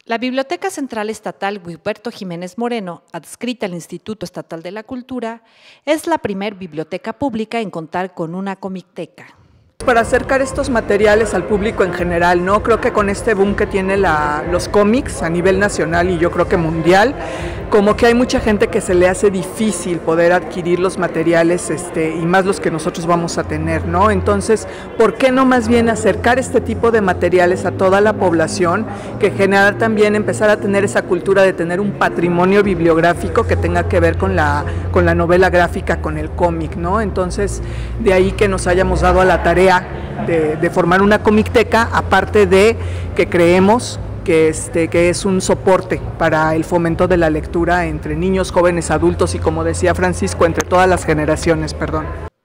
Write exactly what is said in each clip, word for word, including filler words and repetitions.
La Biblioteca Central Estatal Guiberto Jiménez Moreno, adscrita al Instituto Estatal de la Cultura, es la primer biblioteca pública en contar con una comicteca. Para acercar estos materiales al público en general, ¿no? Creo que con este boom que tiene la, los cómics a nivel nacional y yo creo que mundial, como que hay mucha gente que se le hace difícil poder adquirir los materiales este, y más los que nosotros vamos a tener, ¿no? Entonces, ¿por qué no más bien acercar este tipo de materiales a toda la población, que generar también, empezar a tener esa cultura de tener un patrimonio bibliográfico que tenga que ver con la, con la novela gráfica, con el cómic, ¿no? Entonces, de ahí que nos hayamos dado a la tarea De, de formar una comicteca, aparte de que creemos que, este, que es un soporte para el fomento de la lectura entre niños, jóvenes, adultos y, como decía Francisco, entre todas las generaciones, perdón.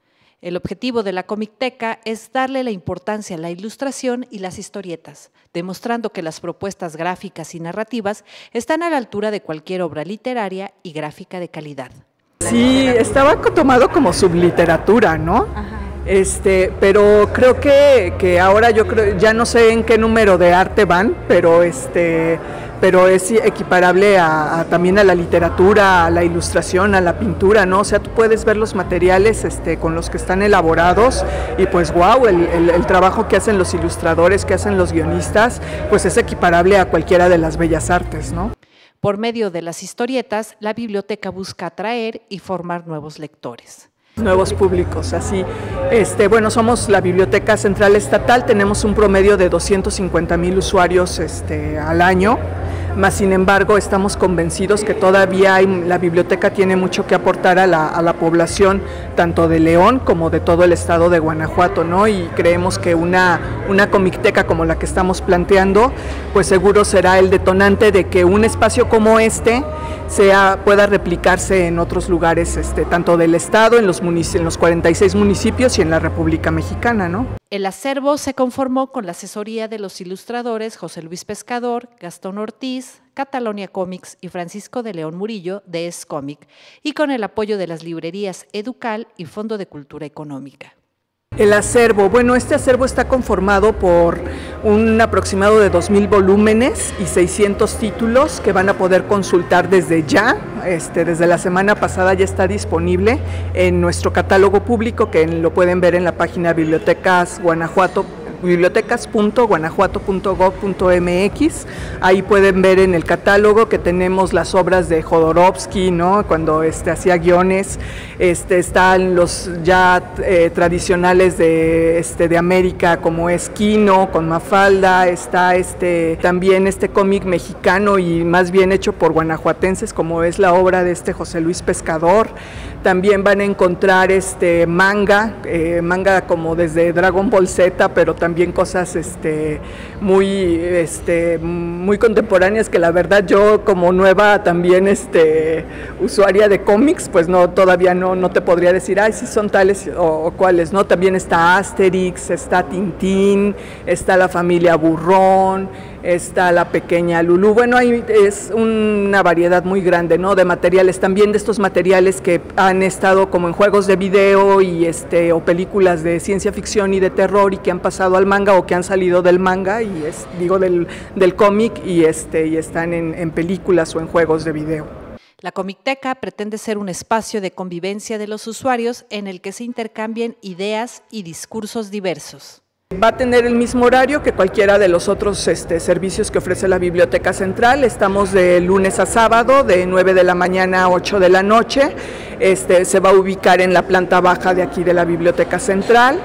El objetivo de la comicteca es darle la importancia a la ilustración y las historietas, demostrando que las propuestas gráficas y narrativas están a la altura de cualquier obra literaria y gráfica de calidad. Sí, estaba tomado como subliteratura, ¿no? Ajá. Este, pero creo que, que ahora yo creo, ya no sé en qué número de arte van, pero este, pero es equiparable a, a también a la literatura, a la ilustración, a la pintura, ¿no? O sea, tú puedes ver los materiales este, con los que están elaborados y pues wow, el, el, el trabajo que hacen los ilustradores, que hacen los guionistas, pues es equiparable a cualquiera de las bellas artes, ¿no? Por medio de las historietas, la biblioteca busca atraer y formar nuevos lectores. Nuevos públicos, así, este, bueno, somos la Biblioteca Central Estatal, tenemos un promedio de doscientos cincuenta mil usuarios este, al año, más sin embargo estamos convencidos que todavía hay, la biblioteca tiene mucho que aportar a la, a la población, tanto de León como de todo el estado de Guanajuato, ¿no? Y creemos que una, una comicteca como la que estamos planteando, pues seguro será el detonante de que un espacio como este sea, pueda replicarse en otros lugares, este, tanto del estado, en los, en los cuarenta y seis municipios y en la República Mexicana, ¿no? El acervo se conformó con la asesoría de los ilustradores José Luis Pescador, Gastón Ortiz, Catalonia Comics y Francisco de León Murillo de Escomic, y con el apoyo de las librerías Educal y Fondo de Cultura Económica. El acervo, bueno, este acervo está conformado por un aproximado de dos mil volúmenes y seiscientos títulos que van a poder consultar desde ya, este, desde la semana pasada ya está disponible en nuestro catálogo público, que lo pueden ver en la página Bibliotecas Guanajuato. bibliotecas punto guanajuato punto gob punto mx, ahí pueden ver en el catálogo que tenemos las obras de Jodorowsky, ¿no? Cuando este, hacía guiones, este, están los ya eh, tradicionales de, este, de América, como es Quino, con Mafalda, está este, también este cómic mexicano y más bien hecho por guanajuatenses, como es la obra de este José Luis Pescador. También van a encontrar este manga, eh, manga como desde Dragon Ball Z, pero también cosas este, muy, este, muy contemporáneas que la verdad yo como nueva también este, usuaria de cómics, pues no, todavía no, no te podría decir, ay, sí son tales o, o cuáles, ¿no? También está Asterix, está Tintín, está la familia Burrón, está la pequeña Lulú, bueno, hay, es una variedad muy grande, ¿no? De materiales, también de estos materiales que han estado como en juegos de video y este, o películas de ciencia ficción y de terror y que han pasado al manga o que han salido del manga y es, digo del, del cómic y, este, y están en, en películas o en juegos de video. La comicteca pretende ser un espacio de convivencia de los usuarios en el que se intercambien ideas y discursos diversos. Va a tener el mismo horario que cualquiera de los otros este, servicios que ofrece la Biblioteca Central. Estamos de lunes a sábado, de nueve de la mañana a ocho de la noche. Este, se va a ubicar en la planta baja de aquí de la Biblioteca Central.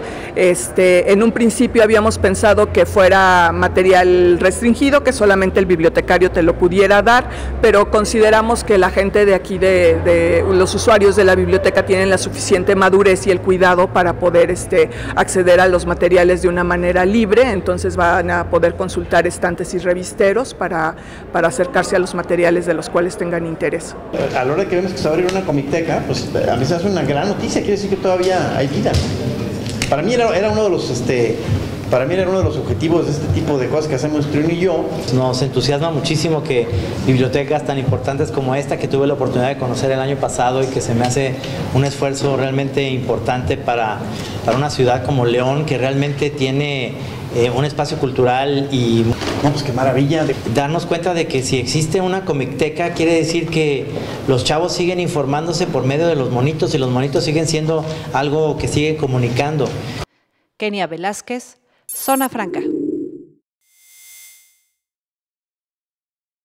Este, en un principio habíamos pensado que fuera material restringido, que solamente el bibliotecario te lo pudiera dar, pero consideramos que la gente de aquí, de, de los usuarios de la biblioteca, tienen la suficiente madurez y el cuidado para poder este, acceder a los materiales de una manera libre, entonces van a poder consultar estantes y revisteros para, para acercarse a los materiales de los cuales tengan interés. A la hora que vemos que se va a abrir una comicteca, pues a mí se hace una gran noticia, quiere decir que todavía hay vida. Para mí era, era uno de los este, para mí era uno de los objetivos de este tipo de cosas que hacemos Triun y yo. Nos entusiasma muchísimo que bibliotecas tan importantes como esta, que tuve la oportunidad de conocer el año pasado y que se me hace un esfuerzo realmente importante para, para una ciudad como León, que realmente tiene eh, un espacio cultural y No, pues qué maravilla. darnos cuenta de que si existe una comicteca quiere decir que los chavos siguen informándose por medio de los monitos y los monitos siguen siendo algo que sigue comunicando. Kenia Velázquez, Zona Franca.